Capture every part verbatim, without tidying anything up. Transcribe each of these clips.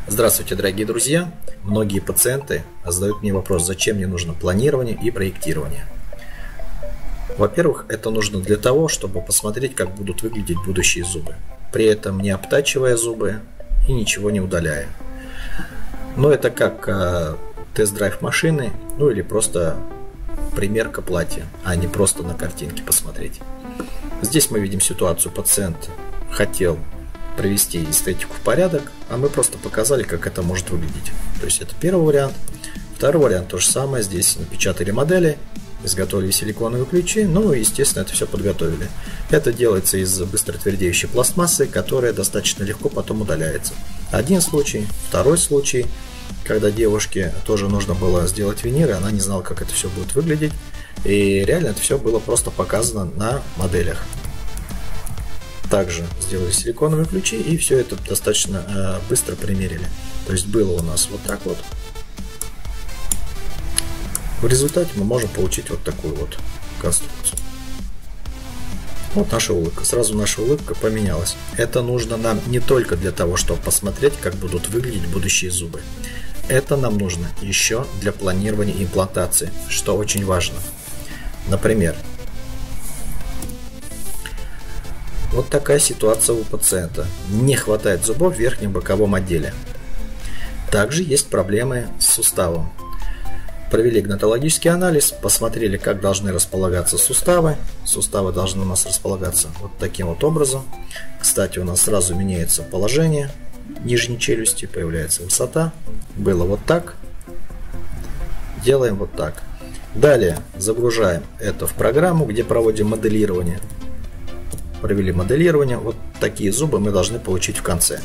Здравствуйте, дорогие друзья! Многие пациенты задают мне вопрос, зачем мне нужно планирование и проектирование. Во-первых, это нужно для того, чтобы посмотреть, как будут выглядеть будущие зубы, при этом не обтачивая зубы и ничего не удаляя. Но это как э, тест-драйв машины, ну или просто примерка платья, а не просто на картинке посмотреть. Здесь мы видим ситуацию: пациент хотел привести эстетику в порядок, а мы просто показали, как это может выглядеть. То есть это первый вариант. Второй вариант то же самое. Здесь напечатали модели, изготовили силиконовые ключи, ну и естественно это все подготовили. Это делается из быстротвердеющей пластмассы, которая достаточно легко потом удаляется. Один случай. Второй случай, когда девушке тоже нужно было сделать виниры, она не знала, как это все будет выглядеть, и реально это все было просто показано на моделях. Также сделали силиконовые ключи и все это достаточно э, быстро примерили. То есть было у нас вот так вот. В результате мы можем получить вот такую вот конструкцию. Вот наша улыбка. Сразу наша улыбка поменялась. Это нужно нам не только для того, чтобы посмотреть, как будут выглядеть будущие зубы. Это нам нужно еще для планирования имплантации, что очень важно. Например, вот такая ситуация у пациента. Не хватает зубов в верхнем боковом отделе. Также есть проблемы с суставом. Провели гнатологический анализ, посмотрели, как должны располагаться суставы. Суставы должны у нас располагаться вот таким вот образом. Кстати, у нас сразу меняется положение нижней челюсти, появляется высота. Было вот так. Делаем вот так. Далее загружаем это в программу, где проводим моделирование. Провели моделирование, вот такие зубы мы должны получить в конце.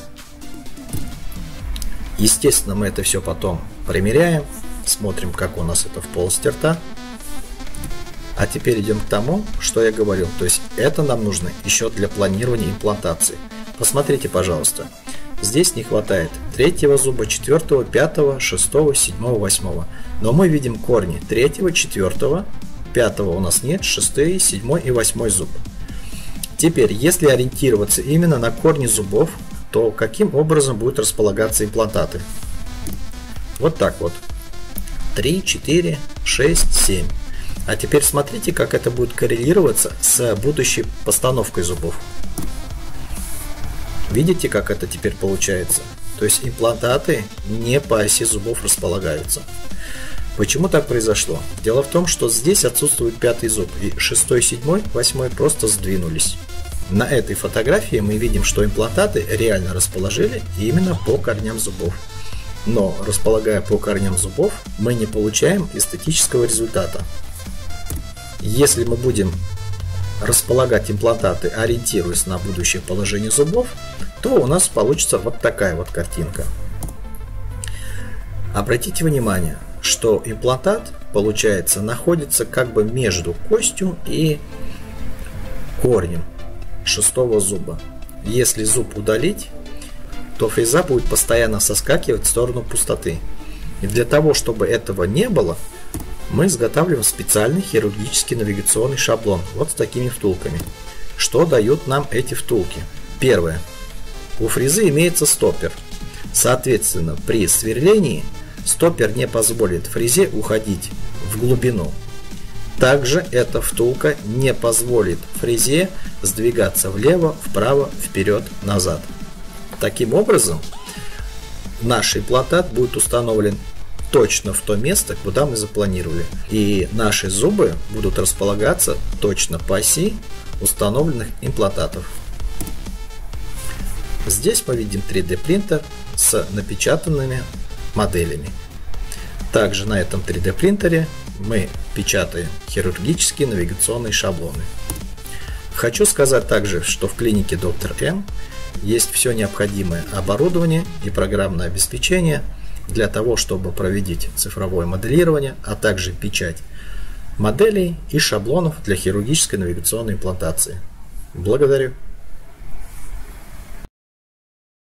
Естественно, мы это все потом примеряем, смотрим, как у нас это в полости рта. А теперь идем к тому, что я говорил, то есть это нам нужно еще для планирования имплантации. Посмотрите, пожалуйста, здесь не хватает третьего зуба, четвертого, пятого, шестого, седьмого, восьмого. Но мы видим корни третьего, четвертого, пятого у нас нет, шестой, седьмой и восьмой зуб. Теперь, если ориентироваться именно на корни зубов, то каким образом будут располагаться имплантаты? Вот так вот. три, четыре, шесть, семь. А теперь смотрите, как это будет коррелироваться с будущей постановкой зубов. Видите, как это теперь получается? То есть имплантаты не по оси зубов располагаются. Почему так произошло? Дело в том, что здесь отсутствует пятый зуб, и шестой, седьмой, восьмой просто сдвинулись. На этой фотографии мы видим, что имплантаты реально расположили именно по корням зубов. Но располагая по корням зубов, мы не получаем эстетического результата. Если мы будем располагать имплантаты, ориентируясь на будущее положение зубов, то у нас получится вот такая вот картинка. Обратите внимание, что имплантат, получается, находится как бы между костью и корнем шестого зуба. Если зуб удалить, то фреза будет постоянно соскакивать в сторону пустоты. И для того, чтобы этого не было, мы изготавливаем специальный хирургический навигационный шаблон вот с такими втулками. Что дают нам эти втулки? Первое. У фрезы имеется стоппер. Соответственно, при сверлении стоппер не позволит фрезе уходить в глубину. Также эта втулка не позволит фрезе сдвигаться влево, вправо, вперед, назад. Таким образом, наш имплантат будет установлен точно в то место, куда мы запланировали. И наши зубы будут располагаться точно по оси установленных имплантатов. Здесь мы видим три дэ принтер с напечатанными моделями. Также на этом три дэ принтере мы печатаем хирургические навигационные шаблоны. Хочу сказать также, что в клинике доктор М есть все необходимое оборудование и программное обеспечение для того, чтобы проводить цифровое моделирование, а также печать моделей и шаблонов для хирургической навигационной имплантации. Благодарю.